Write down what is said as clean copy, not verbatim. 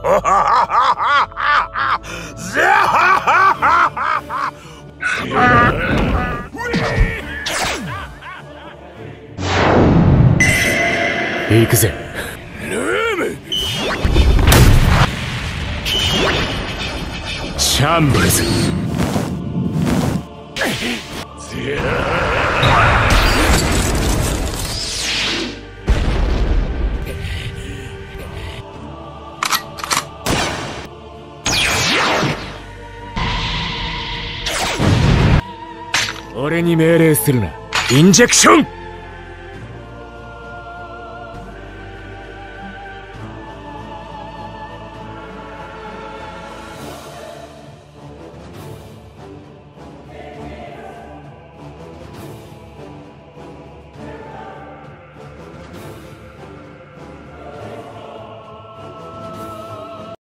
行くぜ。シャンブルズ。俺に命令するな。インジェクション。